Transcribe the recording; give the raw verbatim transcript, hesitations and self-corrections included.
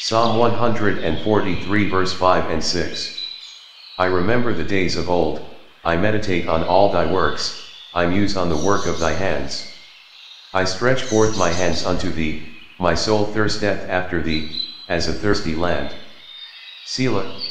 Psalm one hundred forty-three verse five and six. I remember the days of old, I meditate on all thy works, I muse on the work of thy hands. I stretch forth my hands unto thee, my soul thirsteth after thee, as a thirsty land. Selah.